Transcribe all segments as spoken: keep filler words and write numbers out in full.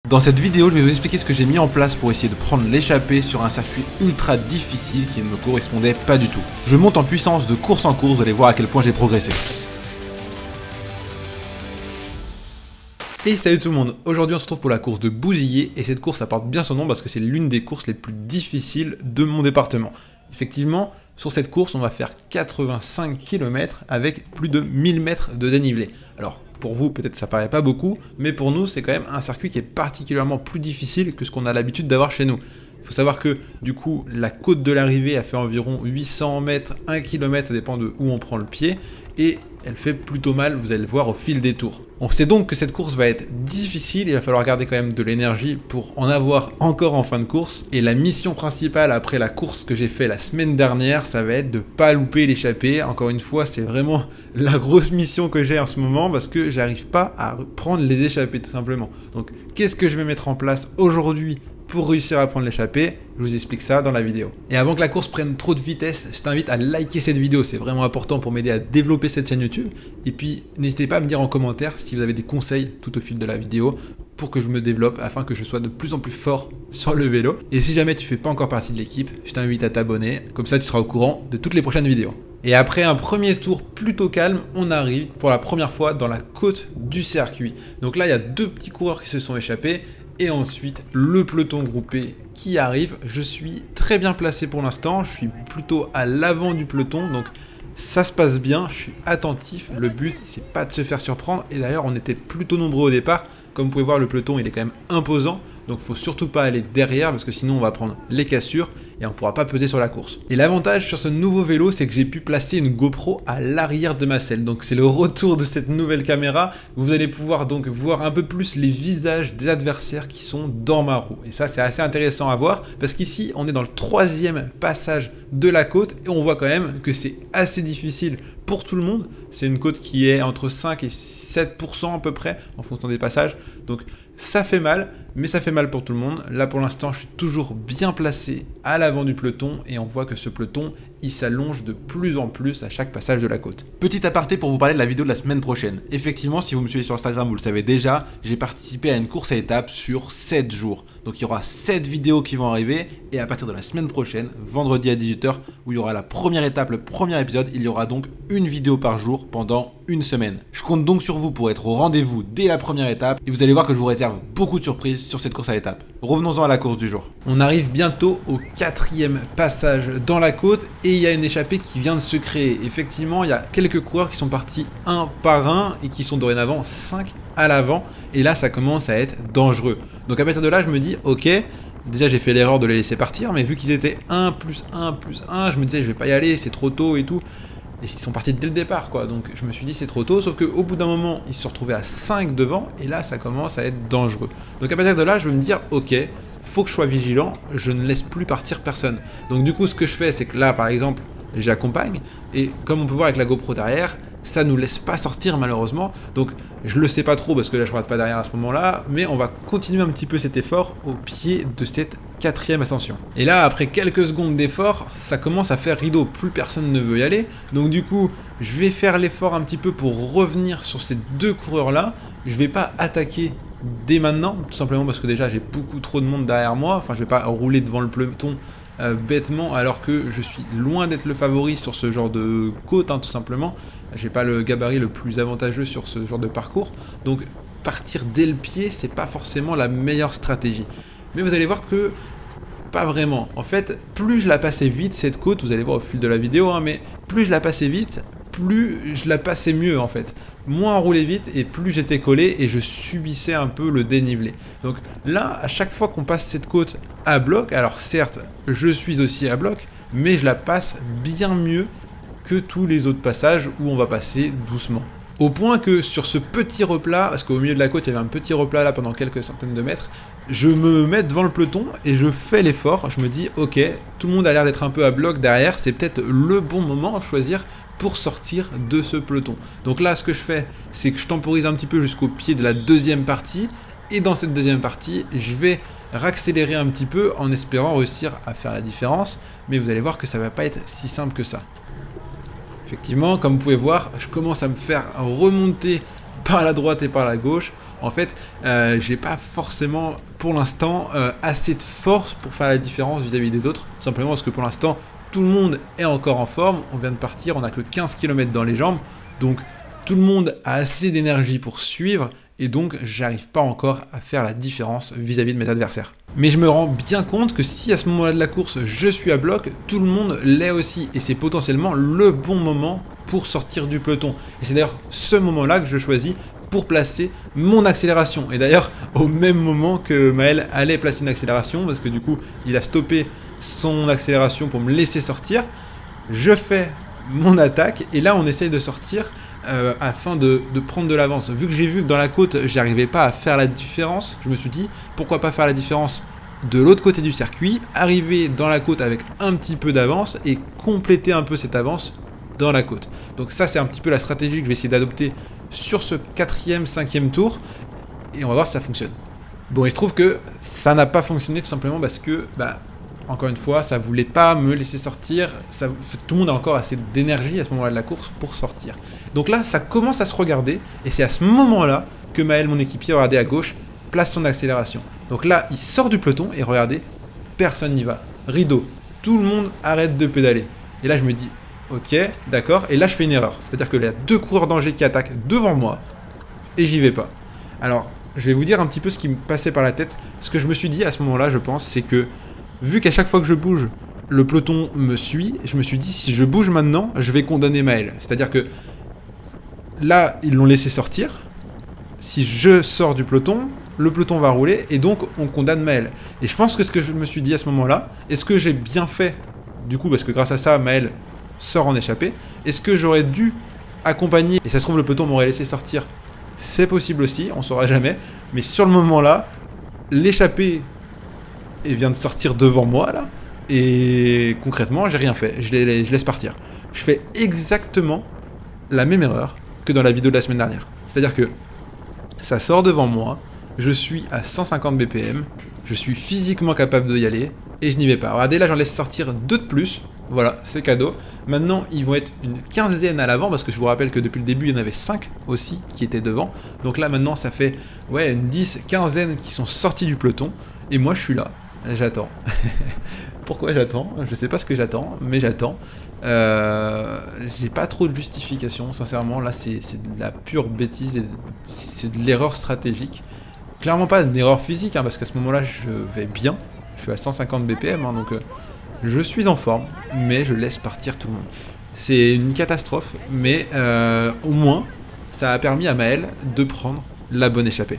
Dans cette vidéo, je vais vous expliquer ce que j'ai mis en place pour essayer de prendre l'échappée sur un circuit ultra difficile qui ne me correspondait pas du tout. Je monte en puissance de course en course, vous allez voir à quel point j'ai progressé. Et salut tout le monde, aujourd'hui on se retrouve pour la course de Bouzillé et cette course apporte bien son nom parce que c'est l'une des courses les plus difficiles de mon département. Effectivement, sur cette course on va faire quatre-vingt-cinq kilomètres avec plus de mille mètres de dénivelé. Alors pour vous peut-être ça paraît pas beaucoup, mais pour nous c'est quand même un circuit qui est particulièrement plus difficile que ce qu'on a l'habitude d'avoir chez nous. Il faut savoir que du coup la côte de l'arrivée a fait environ huit cents mètres, un kilomètre, ça dépend de où on prend le pied, et elle fait plutôt mal, vous allez le voir au fil des tours. On sait donc que cette course va être difficile, il va falloir garder quand même de l'énergie pour en avoir encore en fin de course, et la mission principale après la course que j'ai fait la semaine dernière, ça va être de pas louper l'échappée. Encore une fois, c'est vraiment la grosse mission que j'ai en ce moment parce que j'arrive pas à prendre les échappées tout simplement. Donc qu'est-ce que je vais mettre en place aujourd'hui pour réussir à prendre l'échappée? Je vous explique ça dans la vidéo. Et avant que la course prenne trop de vitesse, je t'invite à liker cette vidéo, c'est vraiment important pour m'aider à développer cette chaîne YouTube. Et puis n'hésitez pas à me dire en commentaire si vous avez des conseils tout au fil de la vidéo pour que je me développe afin que je sois de plus en plus fort sur le vélo. Et si jamais tu fais pas encore partie de l'équipe, je t'invite à t'abonner, comme ça tu seras au courant de toutes les prochaines vidéos. Et après un premier tour plutôt calme, on arrive pour la première fois dans la côte du circuit. Donc là il y a deux petits coureurs qui se sont échappés. Et ensuite, le peloton groupé qui arrive. Je suis très bien placé pour l'instant. Je suis plutôt à l'avant du peloton. Donc, ça se passe bien. Je suis attentif. Le but, c'est pas de se faire surprendre. Et d'ailleurs, on était plutôt nombreux au départ. Comme vous pouvez voir, le peloton, il est quand même imposant. Donc, il ne faut surtout pas aller derrière parce que sinon, on va prendre les cassures et on ne pourra pas peser sur la course. Et l'avantage sur ce nouveau vélo, c'est que j'ai pu placer une GoPro à l'arrière de ma selle. Donc, c'est le retour de cette nouvelle caméra. Vous allez pouvoir donc voir un peu plus les visages des adversaires qui sont dans ma roue. Et ça, c'est assez intéressant à voir parce qu'ici, on est dans le troisième passage de la côte et on voit quand même que c'est assez difficile pour tout le monde. C'est une côte qui est entre cinq et sept pour cent à peu près en fonction des passages. Donc, ça fait mal, mais ça fait mal pour tout le monde. Là, pour l'instant, je suis toujours bien placé à l'avant du peloton et on voit que ce peloton, il s'allonge de plus en plus à chaque passage de la côte. Petit aparté pour vous parler de la vidéo de la semaine prochaine. Effectivement, si vous me suivez sur Instagram, vous le savez déjà, j'ai participé à une course à étapes sur sept jours. Donc, il y aura sept vidéos qui vont arriver et à partir de la semaine prochaine, vendredi à dix-huit heures, où il y aura la première étape, le premier épisode, il y aura donc une vidéo par jour pendant une semaine. Je compte donc sur vous pour être au rendez-vous dès la première étape et vous allez voir que je vous réserve beaucoup de surprises sur cette course à étapes. Revenons-en à la course du jour. On arrive bientôt au quatrième passage dans la côte et il y a une échappée qui vient de se créer. Effectivement, il y a quelques coureurs qui sont partis un par un et qui sont dorénavant cinq à l'avant et là ça commence à être dangereux. Donc à partir de là je me dis ok, déjà j'ai fait l'erreur de les laisser partir, mais vu qu'ils étaient un plus un plus un, je me disais je vais pas y aller, c'est trop tôt et tout. Et ils sont partis dès le départ quoi, donc je me suis dit c'est trop tôt, sauf qu'au bout d'un moment ils se sont retrouvés à cinq devant et là ça commence à être dangereux. Donc à partir de là je vais me dire ok, faut que je sois vigilant, je ne laisse plus partir personne. Donc du coup ce que je fais c'est que là par exemple j'accompagne et comme on peut voir avec la GoPro derrière, ça nous laisse pas sortir malheureusement, donc je le sais pas trop parce que là je regarde pas derrière à ce moment là, mais on va continuer un petit peu cet effort au pied de cette quatrième ascension. Et là après quelques secondes d'effort, ça commence à faire rideau, plus personne ne veut y aller, donc du coup je vais faire l'effort un petit peu pour revenir sur ces deux coureurs là. Je vais pas attaquer dès maintenant, tout simplement parce que déjà j'ai beaucoup trop de monde derrière moi, enfin je vais pas rouler devant le peloton Euh, bêtement alors que je suis loin d'être le favori sur ce genre de côte hein, tout simplement. J'ai pas le gabarit le plus avantageux sur ce genre de parcours, donc partir dès le pied c'est pas forcément la meilleure stratégie, mais vous allez voir que pas vraiment. En fait plus je la passais vite cette côte, vous allez voir au fil de la vidéo hein, mais plus je la passais vite, plus je la passais mieux en fait. Moins on roulait vite et plus j'étais collé et je subissais un peu le dénivelé. Donc là, à chaque fois qu'on passe cette côte à bloc, alors certes, je suis aussi à bloc, mais je la passe bien mieux que tous les autres passages où on va passer doucement. Au point que sur ce petit replat, parce qu'au milieu de la côte il y avait un petit replat là pendant quelques centaines de mètres, je me mets devant le peloton et je fais l'effort, je me dis ok, tout le monde a l'air d'être un peu à bloc derrière, c'est peut-être le bon moment à choisir pour sortir de ce peloton. Donc là ce que je fais, c'est que je temporise un petit peu jusqu'au pied de la deuxième partie, et dans cette deuxième partie, je vais raccélérer un petit peu en espérant réussir à faire la différence, mais vous allez voir que ça va pas être si simple que ça. Effectivement, comme vous pouvez voir, je commence à me faire remonter par la droite et par la gauche. En fait, euh, j'ai pas forcément, pour l'instant, euh, assez de force pour faire la différence vis-à-vis des autres. Tout simplement parce que pour l'instant, tout le monde est encore en forme. On vient de partir, on a que quinze kilomètres dans les jambes. Donc, tout le monde a assez d'énergie pour suivre. Et donc, j'arrive pas encore à faire la différence vis-à-vis de mes adversaires. Mais je me rends bien compte que si à ce moment-là de la course, je suis à bloc, tout le monde l'est aussi. Et c'est potentiellement le bon moment pour sortir du peloton. Et c'est d'ailleurs ce moment-là que je choisis pour placer mon accélération. Et d'ailleurs, au même moment que Maël allait placer une accélération, parce que du coup, il a stoppé son accélération pour me laisser sortir, je fais mon attaque, et là, on essaye de sortir euh, afin de, de prendre de l'avance. Vu que j'ai vu que dans la côte, j'arrivais pas à faire la différence, je me suis dit, pourquoi pas faire la différence de l'autre côté du circuit, arriver dans la côte avec un petit peu d'avance, et compléter un peu cette avance dans la côte. Donc ça, c'est un petit peu la stratégie que je vais essayer d'adopter sur ce quatrième, cinquième tour, et on va voir si ça fonctionne. Bon, il se trouve que ça n'a pas fonctionné tout simplement parce que, bah, encore une fois, ça voulait pas me laisser sortir, ça, tout le monde a encore assez d'énergie à ce moment-là de la course pour sortir. Donc là, ça commence à se regarder, et c'est à ce moment-là que Maël, mon équipier, regardez à gauche, place son accélération. Donc là, il sort du peloton, et regardez, personne n'y va. Rideau, tout le monde arrête de pédaler. Et là, je me dis, ok, d'accord, et là je fais une erreur. C'est-à-dire que il y a deux coureurs d'Angers qui attaquent devant moi, et j'y vais pas. Alors, je vais vous dire un petit peu ce qui me passait par la tête. Ce que je me suis dit à ce moment-là, je pense, c'est que, vu qu'à chaque fois que je bouge, le peloton me suit, je me suis dit, si je bouge maintenant, je vais condamner Maël. C'est-à-dire que, là, ils l'ont laissé sortir. Si je sors du peloton, le peloton va rouler, et donc on condamne Maël. Et je pense que ce que je me suis dit à ce moment-là, est-ce que j'ai bien fait, du coup, parce que grâce à ça, Maël sort en échappée, est-ce que j'aurais dû accompagner, et ça se trouve le peloton m'aurait laissé sortir, c'est possible aussi, on saura jamais, mais sur le moment là, l'échappée vient de sortir devant moi là, et concrètement j'ai rien fait, je, les, je laisse partir. Je fais exactement la même erreur que dans la vidéo de la semaine dernière, c'est-à-dire que ça sort devant moi, je suis à cent cinquante B P M, je suis physiquement capable d'y aller, et je n'y vais pas. Regardez là, j'en laisse sortir deux de plus. Voilà, c'est cadeau. Maintenant, ils vont être une quinzaine à l'avant, parce que je vous rappelle que depuis le début, il y en avait cinq aussi qui étaient devant. Donc là, maintenant, ça fait ouais, une dix, quinzaine qui sont sortis du peloton. Et moi, je suis là. J'attends. Pourquoi j'attends? Je sais pas ce que j'attends, mais j'attends. Euh, J'ai pas trop de justification, sincèrement. Là, c'est de la pure bêtise et c'est de l'erreur stratégique. Clairement pas une erreur physique, hein, parce qu'à ce moment-là, je vais bien. Je suis à cent cinquante B P M, hein, donc... Euh, je suis en forme, mais je laisse partir tout le monde. C'est une catastrophe, mais euh, au moins, ça a permis à Maël de prendre la bonne échappée.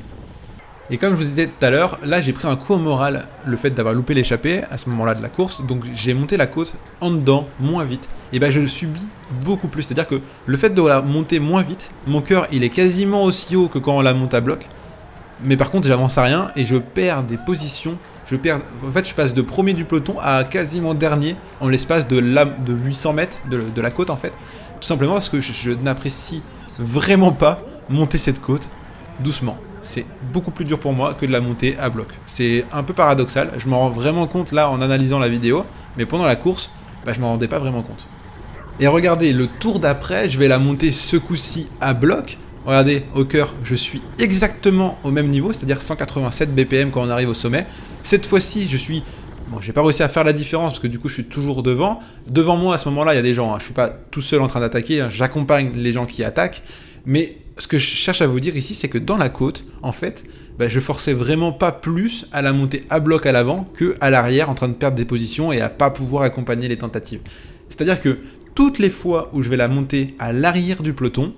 Et comme je vous disais tout à l'heure, là j'ai pris un coup au moral, le fait d'avoir loupé l'échappée à ce moment-là de la course, donc j'ai monté la côte en dedans, moins vite, et ben je le subis beaucoup plus. C'est-à-dire que le fait de la monter moins vite, mon cœur il est quasiment aussi haut que quand on la monte à bloc, mais par contre j'avance à rien et je perds des positions. Je perds, en fait, je passe de premier du peloton à quasiment dernier en l'espace de, de huit cents mètres de, de la côte, en fait. Tout simplement parce que je, je n'apprécie vraiment pas monter cette côte doucement. C'est beaucoup plus dur pour moi que de la monter à bloc. C'est un peu paradoxal. Je m'en rends vraiment compte là en analysant la vidéo, mais pendant la course, bah, je m'en rendais pas vraiment compte. Et regardez, le tour d'après, je vais la monter ce coup-ci à bloc. Regardez, au cœur, je suis exactement au même niveau, c'est-à-dire cent quatre-vingt-sept B P M quand on arrive au sommet. Cette fois-ci, je suis... Bon, j'ai pas réussi à faire la différence parce que du coup, je suis toujours devant. Devant moi, à ce moment-là, il y a des gens. Hein. Je suis pas tout seul en train d'attaquer. Hein. J'accompagne les gens qui attaquent. Mais ce que je cherche à vous dire ici, c'est que dans la côte, en fait, bah, je forçais vraiment pas plus à la monter à bloc à l'avant que à l'arrière, en train de perdre des positions et à pas pouvoir accompagner les tentatives. C'est-à-dire que toutes les fois où je vais la monter à l'arrière du peloton,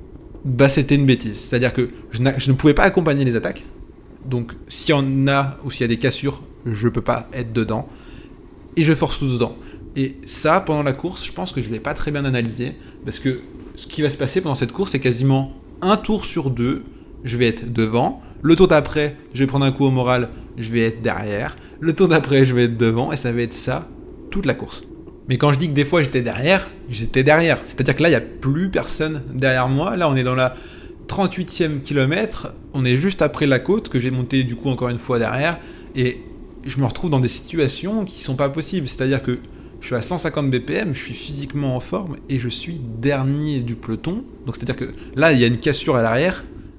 bah c'était une bêtise. C'est-à-dire que je, je ne pouvais pas accompagner les attaques. Donc s'il y en a ou s'il y a des cassures, je peux pas être dedans. Et je force tout dedans. Et ça, pendant la course, je pense que je ne l'ai pas très bien analysé. Parce que ce qui va se passer pendant cette course, c'est quasiment un tour sur deux, je vais être devant. Le tour d'après, je vais prendre un coup au moral, je vais être derrière. Le tour d'après, je vais être devant. Et ça va être ça toute la course. Mais quand je dis que des fois j'étais derrière, j'étais derrière. C'est-à-dire que là, il n'y a plus personne derrière moi. Là, on est dans la trente-huitième kilomètre. On est juste après la côte que j'ai monté du coup encore une fois derrière. Et je me retrouve dans des situations qui sont pas possibles. C'est-à-dire que je suis à cent cinquante B P M, je suis physiquement en forme et je suis dernier du peloton. Donc c'est-à-dire que là, il y a une cassure à l'arrière.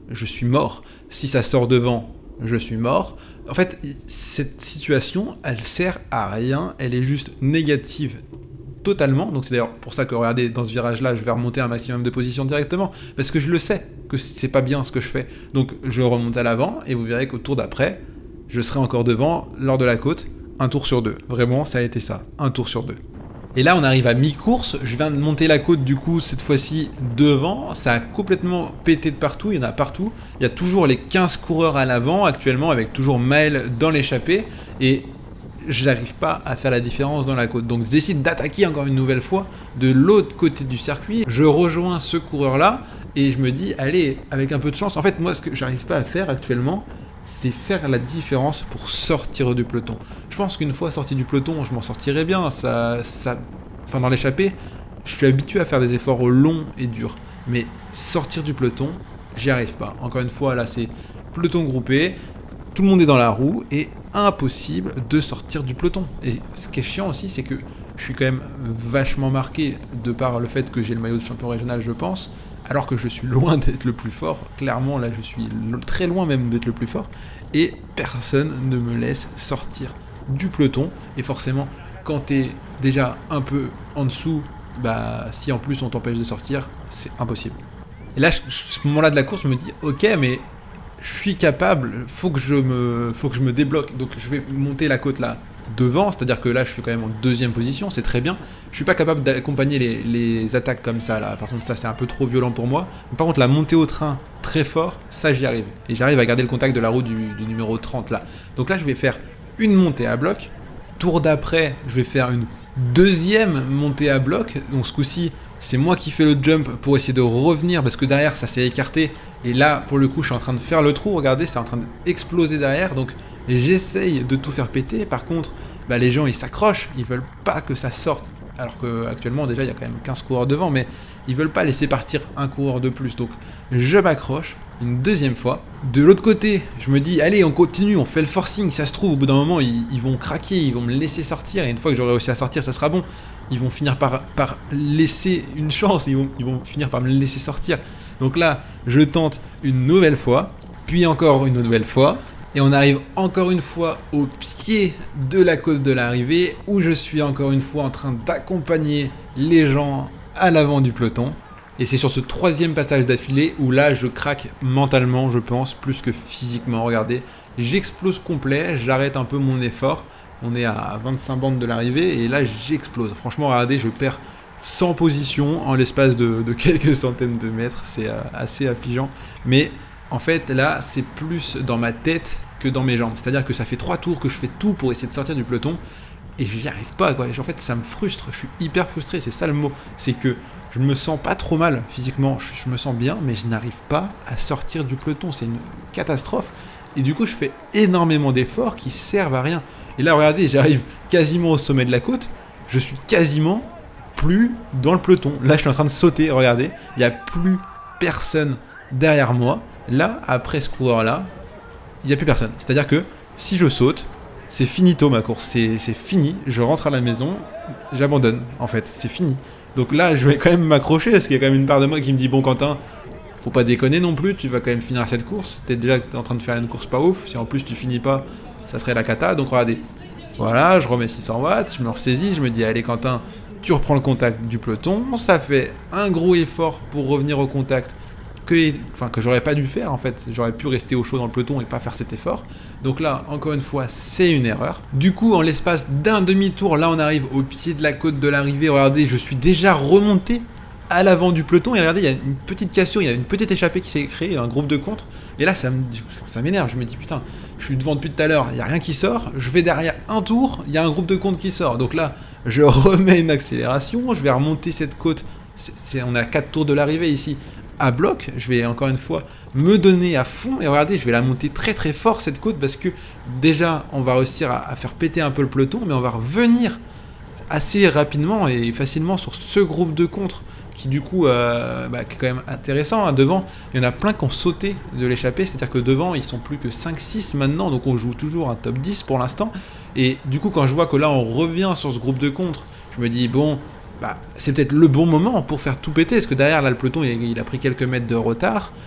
je suis mort. Si ça sort devant, je suis mort. En fait, cette situation, elle sert à rien, elle est juste négative totalement. Donc c'est d'ailleurs pour ça que, regardez, dans ce virage-là, je vais remonter un maximum de positions directement, parce que je le sais, que c'est pas bien ce que je fais. Donc je remonte à l'avant, et vous verrez qu'au tour d'après, je serai encore devant lors de la côte, un tour sur deux. Vraiment, ça a été ça, un tour sur deux. Et là, on arrive à mi-course, je viens de monter la côte du coup, cette fois-ci devant, ça a complètement pété de partout, il y en a partout, il y a toujours les quinze coureurs à l'avant actuellement, avec toujours Maël dans l'échappée, et j'arrive pas à faire la différence dans la côte. Donc je décide d'attaquer encore une nouvelle fois de l'autre côté du circuit, je rejoins ce coureur-là, et je me dis, allez, avec un peu de chance, en fait, moi, ce que j'arrive pas à faire actuellement, c'est faire la différence pour sortir du peloton. Je pense qu'une fois sorti du peloton, je m'en sortirai bien. Ça, ça... Enfin, dans l'échappée, je suis habitué à faire des efforts longs et durs. Mais sortir du peloton, j'y arrive pas. Encore une fois, là, c'est peloton groupé, tout le monde est dans la roue, et impossible de sortir du peloton. Et ce qui est chiant aussi, c'est que je suis quand même vachement marqué de par le fait que j'ai le maillot de champion régional, je pense, alors que je suis loin d'être le plus fort. Clairement, là, je suis très loin même d'être le plus fort, et personne ne me laisse sortir du peloton. Et forcément, quand t'es déjà un peu en dessous, bah, si en plus on t'empêche de sortir, c'est impossible. Et là, à ce moment-là de la course, je me dis, ok, mais je suis capable, faut que je me, faut que je me débloque. Donc je vais monter la côte là devant, c'est-à-dire que là je suis quand même en deuxième position, c'est très bien. Je suis pas capable d'accompagner les, les attaques comme ça là, par contre ça c'est un peu trop violent pour moi. Mais par contre la montée au train très fort, ça j'y arrive. Et j'arrive à garder le contact de la roue du, du numéro trente là. Donc là je vais faire une montée à bloc. Tour d'après, je vais faire une deuxième montée à bloc. Donc ce coup-ci, c'est moi qui fais le jump pour essayer de revenir, parce que derrière ça s'est écarté. Et là, pour le coup, je suis en train de faire le trou. Regardez, c'est en train d'exploser derrière. Donc j'essaye de tout faire péter. Par contre, bah, les gens, ils s'accrochent. Ils veulent pas que ça sorte. Alors qu'actuellement, déjà, il y a quand même quinze coureurs devant. Mais ils veulent pas laisser partir un coureur de plus. Donc je m'accroche une deuxième fois. De l'autre côté, je me dis, allez, on continue, on fait le forcing. Ça se trouve, au bout d'un moment, ils, ils vont craquer. Ils vont me laisser sortir. Et une fois que j'aurai réussi à sortir, ça sera bon. Ils vont finir par, par laisser une chance. Ils vont, ils vont finir par me laisser sortir. Donc là, je tente une nouvelle fois, puis encore une nouvelle fois, et on arrive encore une fois au pied de la côte de l'arrivée, où je suis encore une fois en train d'accompagner les gens à l'avant du peloton. Et c'est sur ce troisième passage d'affilée où là, je craque mentalement, je pense, plus que physiquement. Regardez, j'explose complet, j'arrête un peu mon effort. On est à vingt-cinq bandes de l'arrivée, et là, j'explose. Franchement, regardez, je perds cent positions en l'espace de, de quelques centaines de mètres, c'est euh, assez affligeant, mais en fait là c'est plus dans ma tête que dans mes jambes, c'est à dire que ça fait trois tours que je fais tout pour essayer de sortir du peloton et j'y arrive pas quoi. En fait ça me frustre, je suis hyper frustré, c'est ça le mot, c'est que je me sens pas trop mal physiquement, je, je me sens bien, mais je n'arrive pas à sortir du peloton, c'est une catastrophe, et du coup je fais énormément d'efforts qui servent à rien. Et là regardez, j'arrive quasiment au sommet de la côte, je suis quasiment plus dans le peloton. Là, je suis en train de sauter, regardez. Il n'y a plus personne derrière moi. Là, après ce coureur-là, il n'y a plus personne. C'est-à-dire que si je saute, c'est finito ma course. C'est fini. Je rentre à la maison, j'abandonne, en fait. C'est fini. Donc là, je vais quand même m'accrocher, parce qu'il y a quand même une part de moi qui me dit, bon, Quentin, faut pas déconner non plus, tu vas quand même finir cette course. T'es déjà en train de faire une course pas ouf. Si en plus tu finis pas, ça serait la cata. Donc regardez. Voilà, je remets six cents watts, je me ressaisis, je me dis, allez, Quentin, tu reprends le contact du peloton, ça fait un gros effort pour revenir au contact que, enfin, que j'aurais pas dû faire en fait, j'aurais pu rester au chaud dans le peloton et pas faire cet effort. Donc là, encore une fois, c'est une erreur. Du coup, en l'espace d'un demi-tour, là on arrive au pied de la côte de l'arrivée, regardez, je suis déjà remonté à l'avant du peloton, et regardez, il y a une petite cassure, il y a une petite échappée qui s'est créée, un groupe de contre, et là ça me ça m'énerve, je me dis putain, je suis devant depuis tout à l'heure, il n'y a rien qui sort, je vais derrière un tour, il y a un groupe de contre qui sort, donc là je remets une accélération, je vais remonter cette côte, c'est, c'est, on est à quatre tours de l'arrivée ici, à bloc, je vais encore une fois me donner à fond, et regardez, je vais la monter très très fort cette côte, parce que déjà on va réussir à, à faire péter un peu le peloton, mais on va revenir assez rapidement et facilement sur ce groupe de contre, qui du coup euh, bah, qui est quand même intéressant, hein. Devant, il y en a plein qui ont sauté de l'échappée, c'est-à-dire que devant, ils sont plus que cinq six maintenant, donc on joue toujours un top dix pour l'instant, et du coup, quand je vois que là, on revient sur ce groupe de contre, je me dis, bon, bah, c'est peut-être le bon moment pour faire tout péter, parce que derrière, là, le peloton, il, il a pris quelques mètres de retard,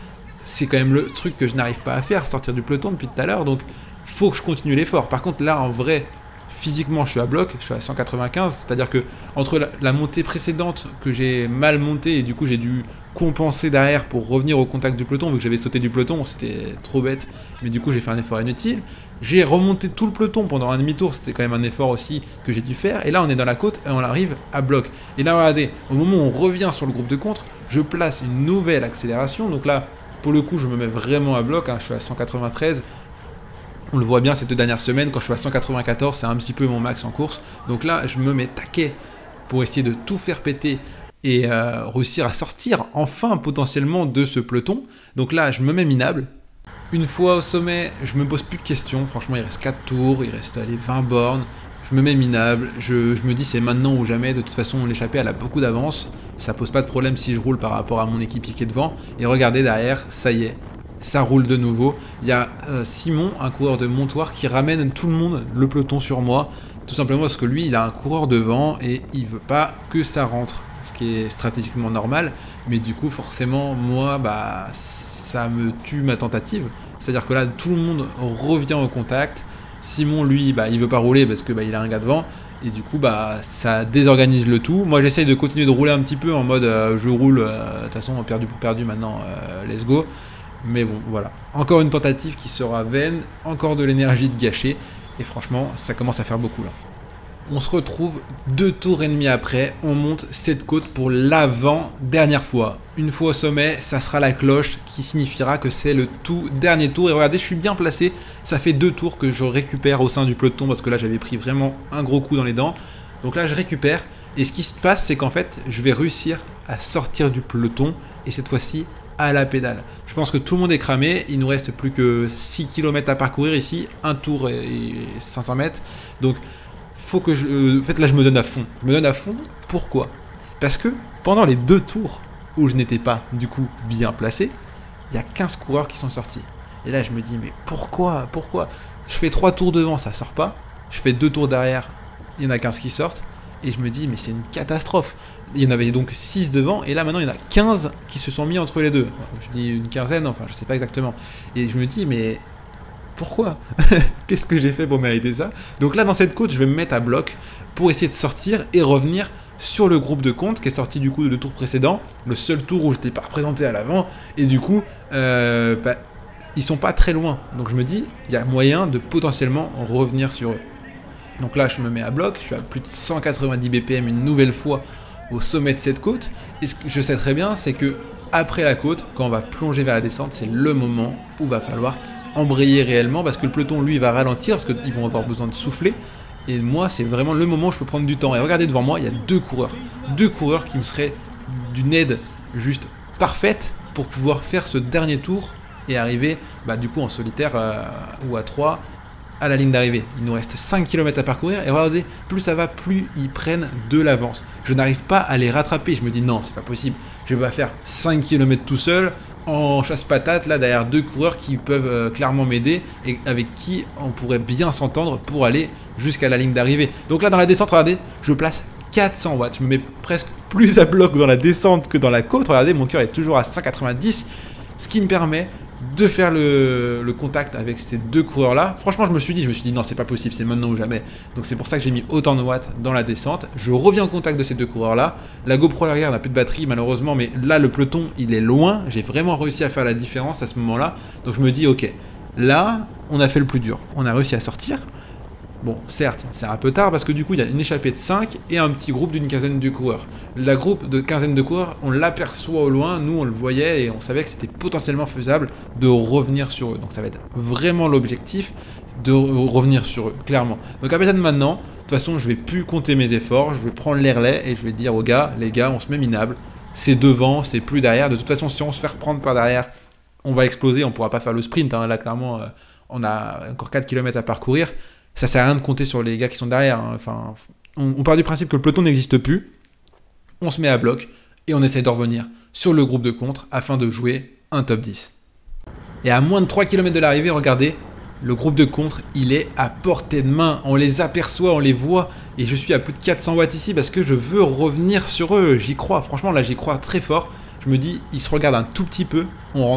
c'est quand même le truc que je n'arrive pas à faire, sortir du peloton depuis tout à l'heure, donc faut que je continue l'effort. Par contre là en vrai, physiquement je suis à bloc, je suis à cent quatre-vingt-quinze, c'est à dire que entre la, la montée précédente que j'ai mal montée et du coup j'ai dû compenser derrière pour revenir au contact du peloton, vu que j'avais sauté du peloton, c'était trop bête, mais du coup j'ai fait un effort inutile. J'ai remonté tout le peloton pendant un demi-tour, c'était quand même un effort aussi que j'ai dû faire, et là on est dans la côte et on arrive à bloc. Et là regardez, au moment où on revient sur le groupe de contre, je place une nouvelle accélération, donc là pour le coup je me mets vraiment à bloc, hein, je suis à cent quatre-vingt-treize. On le voit bien ces deux dernières semaines, quand je suis à cent quatre-vingt-quatorze, c'est un petit peu mon max en course. Donc là, je me mets taquet pour essayer de tout faire péter et euh, réussir à sortir enfin potentiellement de ce peloton. Donc là, je me mets minable. Une fois au sommet, je me pose plus de questions. Franchement, il reste quatre tours, il reste allez, vingt bornes. Je me mets minable. Je, je me dis c'est maintenant ou jamais. De toute façon, l'échappée, elle a beaucoup d'avance. Ça pose pas de problème si je roule par rapport à mon équipier qui est devant. Et regardez derrière, ça y est. Ça roule de nouveau. Il y a euh, Simon, un coureur de montoir, qui ramène tout le monde, le peloton sur moi, tout simplement parce que lui, il a un coureur devant et il veut pas que ça rentre, ce qui est stratégiquement normal. Mais du coup, forcément, moi, bah, ça me tue ma tentative. C'est-à-dire que là, tout le monde revient au contact. Simon, lui, bah, il veut pas rouler parce que bah, il a un gars devant. Et du coup, bah, ça désorganise le tout. Moi, j'essaye de continuer de rouler un petit peu en mode euh, je roule, de euh, toute façon, perdu pour perdu maintenant, euh, let's go. Mais bon, voilà. Encore une tentative qui sera vaine, encore de l'énergie de gâcher, et franchement, ça commence à faire beaucoup là. On se retrouve deux tours et demi après, on monte cette côte pour l'avant-dernière fois. Une fois au sommet, ça sera la cloche qui signifiera que c'est le tout dernier tour. Et regardez, je suis bien placé, ça fait deux tours que je récupère au sein du peloton, parce que là j'avais pris vraiment un gros coup dans les dents. Donc là je récupère, et ce qui se passe, c'est qu'en fait, je vais réussir à sortir du peloton, et cette fois-ci, à la pédale. Je pense que tout le monde est cramé, il nous reste plus que six kilomètres à parcourir ici, un tour et cinq cents mètres, donc faut que je... Euh, en fait là je me donne à fond, je me donne à fond, pourquoi? Parce que pendant les deux tours où je n'étais pas du coup bien placé, il y a quinze coureurs qui sont sortis, et là je me dis mais pourquoi, pourquoi? Je fais trois tours devant, ça sort pas, je fais deux tours derrière, il y en a quinze qui sortent, et je me dis mais c'est une catastrophe. Il y en avait donc six devant, et là maintenant il y en a quinze qui se sont mis entre les deux. Je dis une quinzaine, enfin je sais pas exactement. Et je me dis mais pourquoi? Qu'est-ce que j'ai fait pour mériter ça? Donc là dans cette côte je vais me mettre à bloc pour essayer de sortir et revenir sur le groupe de compte qui est sorti du coup de deux tours précédents. Le seul tour où je n'étais pas représenté à l'avant, et du coup euh, bah, ils sont pas très loin. Donc je me dis il y a moyen de potentiellement revenir sur eux. Donc là je me mets à bloc, je suis à plus de cent quatre-vingt-dix B P M une nouvelle fois au sommet de cette côte, et ce que je sais très bien, c'est que après la côte, quand on va plonger vers la descente, c'est le moment où va falloir embrayer réellement, parce que le peloton, lui, va ralentir, parce qu'ils vont avoir besoin de souffler, et moi, c'est vraiment le moment où je peux prendre du temps. Et regardez devant moi, il y a deux coureurs, deux coureurs qui me seraient d'une aide juste parfaite pour pouvoir faire ce dernier tour et arriver, bah, du coup, en solitaire euh, ou à trois, à la ligne d'arrivée. Il nous reste cinq kilomètres à parcourir, et regardez, plus ça va, plus ils prennent de l'avance. Je n'arrive pas à les rattraper, je me dis non, c'est pas possible, je vais pas faire cinq kilomètres tout seul, en chasse-patate, là, derrière deux coureurs qui peuvent euh, clairement m'aider, et avec qui on pourrait bien s'entendre pour aller jusqu'à la ligne d'arrivée. Donc là, dans la descente, regardez, je place quatre cents watts, je me mets presque plus à bloc dans la descente que dans la côte. Regardez, mon cœur est toujours à cent quatre-vingt-dix, ce qui me permet de faire le, le contact avec ces deux coureurs là. Franchement je me suis dit, je me suis dit non c'est pas possible, c'est maintenant ou jamais. Donc c'est pour ça que j'ai mis autant de watts dans la descente. Je reviens en contact de ces deux coureurs là. La GoPro arrière n'a plus de batterie malheureusement, mais là le peloton il est loin. J'ai vraiment réussi à faire la différence à ce moment là. Donc je me dis ok, là on a fait le plus dur, on a réussi à sortir. Bon, certes, c'est un peu tard parce que du coup, il y a une échappée de cinq et un petit groupe d'une quinzaine de coureurs. La groupe de quinzaine de coureurs, on l'aperçoit au loin, nous on le voyait et on savait que c'était potentiellement faisable de revenir sur eux. Donc ça va être vraiment l'objectif de revenir sur eux, clairement. Donc à partir de maintenant, de toute façon, je vais plus compter mes efforts, je vais prendre les relais et je vais dire aux gars, les gars, on se met minable, c'est devant, c'est plus derrière. De toute façon, si on se fait reprendre par derrière, on va exploser, on pourra pas faire le sprint. Hein. Là, clairement, euh, on a encore quatre kilomètres à parcourir. Ça sert à rien de compter sur les gars qui sont derrière. Hein. Enfin, on, on part du principe que le peloton n'existe plus. On se met à bloc et on essaie de revenir sur le groupe de contre afin de jouer un top dix. Et à moins de trois kilomètres de l'arrivée, regardez, le groupe de contre, il est à portée de main. On les aperçoit, on les voit. Et je suis à plus de quatre cents watts ici parce que je veux revenir sur eux. J'y crois. Franchement, là, j'y crois très fort. Je me dis, ils se regardent un tout petit peu. On rentre.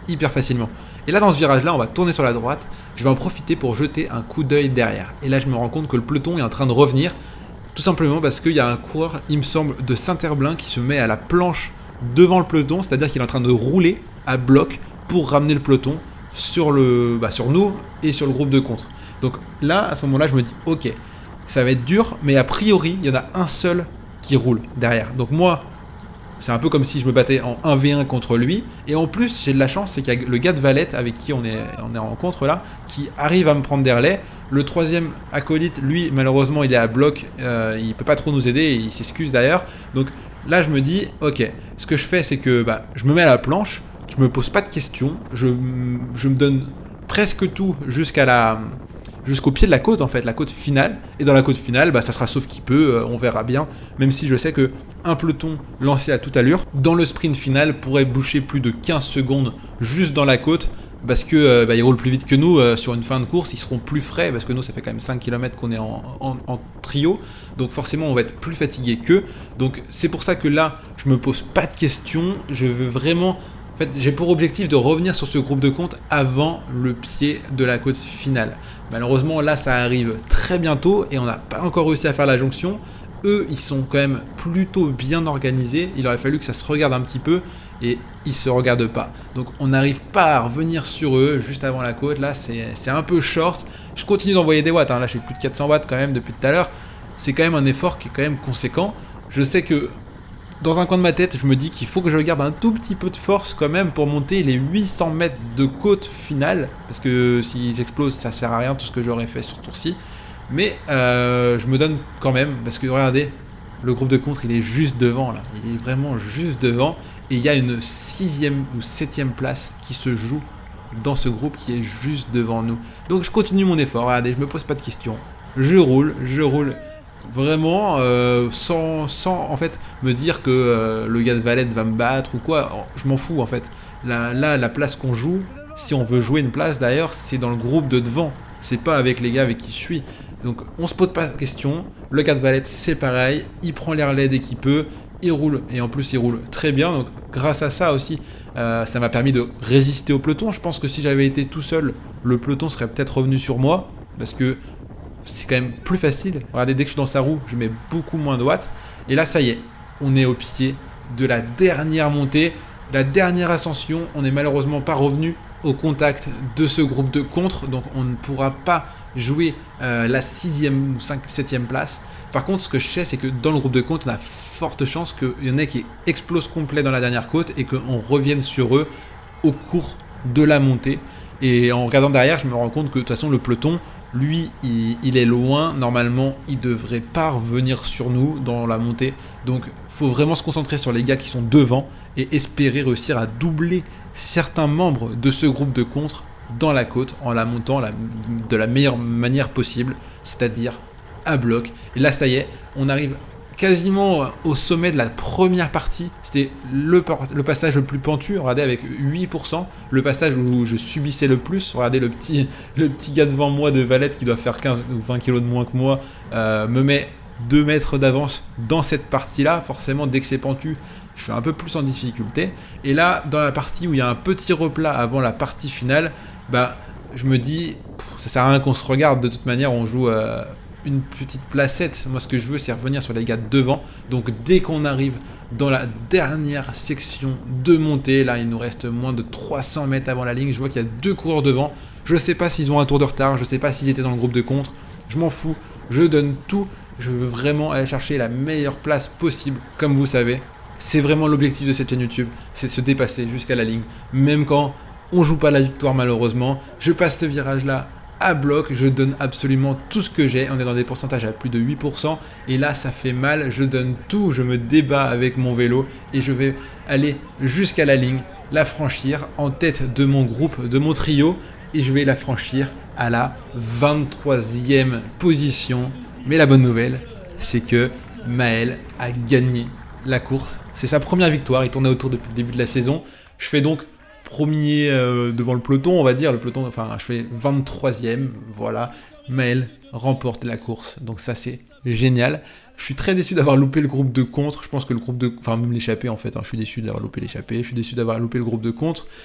hyper facilement. Et là, dans ce virage-là, on va tourner sur la droite. Je vais en profiter pour jeter un coup d'œil derrière. Et là, je me rends compte que le peloton est en train de revenir. Tout simplement parce qu'il y a un coureur, il me semble, de Saint-Herblain qui se met à la planche devant le peloton. C'est-à-dire qu'il est en train de rouler à bloc pour ramener le peloton sur, le, bah, sur nous et sur le groupe de contre. Donc là, à ce moment-là, je me dis, ok, ça va être dur, mais a priori, il y en a un seul qui roule derrière. Donc moi, c'est un peu comme si je me battais en un v un contre lui. Et en plus, j'ai de la chance, c'est qu'il y a le gars de Valette avec qui on est, on est en rencontre là, qui arrive à me prendre des relais. Le troisième acolyte, lui, malheureusement, il est à bloc. Euh, il peut pas trop nous aider, il s'excuse d'ailleurs. Donc là, je me dis, ok, ce que je fais, c'est que bah, je me mets à la planche, je me pose pas de questions, je, je me donne presque tout jusqu'à la... jusqu'au pied de la côte en fait, la côte finale. Et dans la côte finale, bah, ça sera sauf qui peut, euh, on verra bien. Même si je sais que un peloton lancé à toute allure, dans le sprint final, pourrait boucher plus de quinze secondes juste dans la côte. Parce que euh, bah, ils roulent plus vite que nous euh, sur une fin de course, ils seront plus frais. Parce que nous, ça fait quand même cinq kilomètres qu'on est en, en, en trio. Donc forcément, on va être plus fatigué qu'eux. Donc c'est pour ça que là, je me pose pas de questions. Je veux vraiment... En fait, j'ai pour objectif de revenir sur ce groupe de compte avant le pied de la côte finale. Malheureusement, là, ça arrive très bientôt et on n'a pas encore réussi à faire la jonction. Eux, ils sont quand même plutôt bien organisés. Il aurait fallu que ça se regarde un petit peu et ils ne se regardent pas. Donc, on n'arrive pas à revenir sur eux juste avant la côte. Là, c'est un peu short. Je continue d'envoyer des watts. Hein. Là, j'ai plus de quatre cents watts quand même depuis tout à l'heure. C'est quand même un effort qui est quand même conséquent. Je sais que... dans un coin de ma tête, je me dis qu'il faut que je garde un tout petit peu de force quand même pour monter les huit cents mètres de côte finale. Parce que si j'explose, ça sert à rien tout ce que j'aurais fait sur ce tour-ci. Mais euh, je me donne quand même, parce que regardez, le groupe de contre, il est juste devant là. Il est vraiment juste devant. Et il y a une sixième ou septième place qui se joue dans ce groupe qui est juste devant nous. Donc je continue mon effort, regardez, je me pose pas de questions. Je roule, je roule. Vraiment, euh, sans, sans en fait me dire que euh, le gars de Valette va me battre ou quoi, je m'en fous en fait. Là, là la place qu'on joue, si on veut jouer une place d'ailleurs, c'est dans le groupe de devant, c'est pas avec les gars avec qui je suis. Donc on se pose pas de questions, le gars de Valette c'est pareil, il prend les relais dès qu'il peut, il roule, et en plus il roule très bien, donc grâce à ça aussi, euh, ça m'a permis de résister au peloton. Je pense que si j'avais été tout seul, le peloton serait peut-être revenu sur moi, parce que c'est quand même plus facile. Regardez, dès que je suis dans sa roue, je mets beaucoup moins de watts. Et là, ça y est, on est au pied de la dernière montée, la dernière ascension. On n'est malheureusement pas revenu au contact de ce groupe de contre, donc on ne pourra pas jouer euh, la sixième ou septième place. Par contre, ce que je sais, c'est que dans le groupe de contre, on a forte chance qu'il y en ait qui explosent complet dans la dernière côte et qu'on revienne sur eux au cours de la montée. Et en regardant derrière, je me rends compte que de toute façon, le peloton, lui, il, il est loin. Normalement, il ne devrait pas revenir sur nous dans la montée. Donc, il faut vraiment se concentrer sur les gars qui sont devant et espérer réussir à doubler certains membres de ce groupe de contre dans la côte en la montant la, de la meilleure manière possible, c'est-à-dire à bloc. Et là, ça y est, on arrive quasiment au sommet de la première partie. C'était le, le passage le plus pentu, regardez, avec huit pour cent, le passage où je subissais le plus. Regardez, le petit, le petit gars devant moi de Valette qui doit faire quinze ou vingt kilos de moins que moi, euh, me met deux mètres d'avance dans cette partie-là. Forcément, dès que c'est pentu, je suis un peu plus en difficulté. Et là, dans la partie où il y a un petit replat avant la partie finale, bah, je me dis, pff, ça sert à rien qu'on se regarde. De toute manière, on joue... Euh, une petite placette. Moi, ce que je veux, c'est revenir sur les gars de devant. Donc, dès qu'on arrive dans la dernière section de montée, là, il nous reste moins de trois cents mètres avant la ligne. Je vois qu'il y a deux coureurs devant. Je ne sais pas s'ils ont un tour de retard. Je ne sais pas s'ils étaient dans le groupe de contre. Je m'en fous. Je donne tout. Je veux vraiment aller chercher la meilleure place possible. Comme vous savez, c'est vraiment l'objectif de cette chaîne YouTube. C'est de se dépasser jusqu'à la ligne. Même quand on joue pas la victoire, malheureusement. Je passe ce virage-là à bloc, je donne absolument tout ce que j'ai. On est dans des pourcentages à plus de huit pour cent et là ça fait mal, je donne tout, je me débat avec mon vélo et je vais aller jusqu'à la ligne, la franchir en tête de mon groupe, de mon trio, et je vais la franchir à la vingt-troisième position. Mais la bonne nouvelle, c'est que Maël a gagné la course. C'est sa première victoire, il tournait autour depuis le début de la saison. Je fais donc premier euh, devant le peloton, on va dire, le peloton, enfin je fais vingt-troisième, voilà, Maël remporte la course, donc ça c'est génial. Je suis très déçu d'avoir loupé le groupe de contre, je pense que le groupe de, enfin même l'échappée en fait, hein, je suis déçu d'avoir loupé l'échappée, je suis déçu d'avoir loupé le groupe de contre.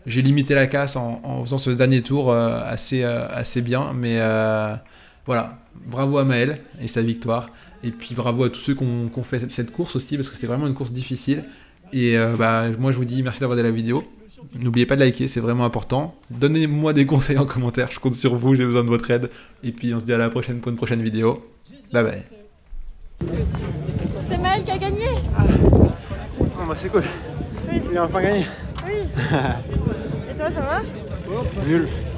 J'ai limité la casse en, en faisant ce dernier tour euh, assez, euh, assez bien, mais euh, voilà, bravo à Maël et sa victoire, et puis bravo à tous ceux qui ont, qui ont fait cette course aussi, parce que c'est vraiment une course difficile, et euh, bah, moi je vous dis merci d'avoir regardé la vidéo, n'oubliez pas de liker, c'est vraiment important, donnez-moi des conseils en commentaire, je compte sur vous, j'ai besoin de votre aide, et puis on se dit à la prochaine pour une prochaine vidéo, bye bye. C'est Maël qui a gagné. Ah. Oh bah c'est cool, oui. Il a enfin gagné. Oui. Et toi ça va? Nul.